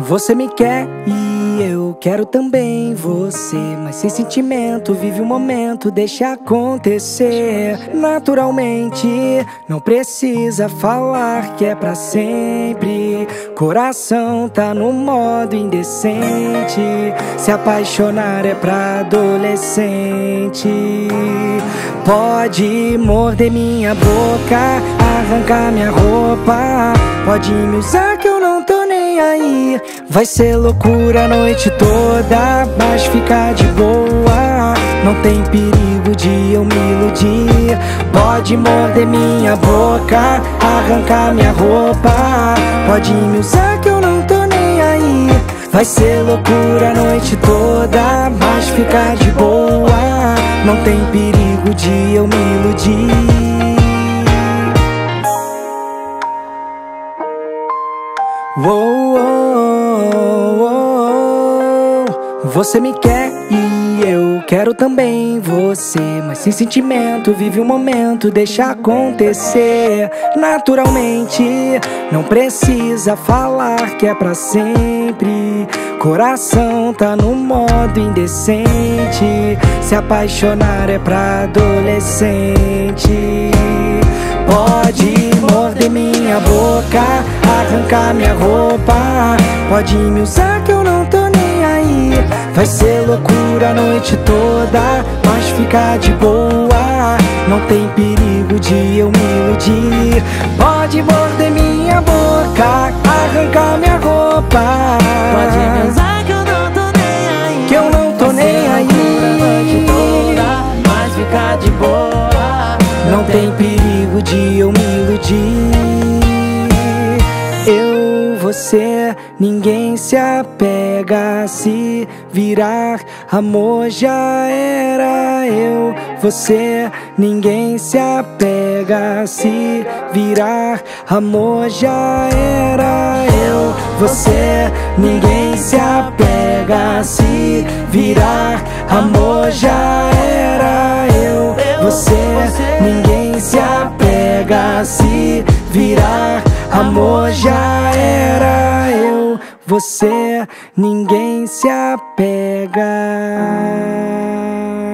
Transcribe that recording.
Você me quer e eu quero também você, mas sem sentimento, vive o momento, deixa acontecer naturalmente. Não precisa falar que é pra sempre. Coração tá no modo indecente. Se apaixonar é pra adolescente. Pode morder minha boca, arrancar minha roupa, pode me usar que eu não tô nem aí. Vai ser loucura a noite toda, mas fica de boa. Não tem perigo de eu me iludir. Pode morder minha boca, arrancar minha roupa, pode me usar que eu não tô nem aí. Vai ser loucura a noite toda, mas fica de boa. Não tem perigo de eu me iludir. Você me quer e eu quero também você, mas sem sentimento, vive o momento, deixa acontecer naturalmente. Não precisa falar que é pra sempre. Coração tá no modo indecente. Se apaixonar é pra adolescente. Pode morder minha boca, arrancar minha roupa, pode me usar que eu não tô nem aí. Vai ser loucura a noite toda, mas fica de boa. Não tem perigo de eu me iludir. Pode morder minha boca, arrancar minha roupa, pode me usar que eu não tô nem aí. Que eu não tô nem aí. A noite toda, mas fica de boa. Não tem perigo de eu me iludir. Eu, você, ninguém se apega. Se virar amor já era. Eu, você, ninguém se apega. Se virar amor já era. Eu, você, ninguém se apega. Se virar amor já era. Eu, você, ninguém se apega. Se virar amor já era. Eu, você, ninguém se apega.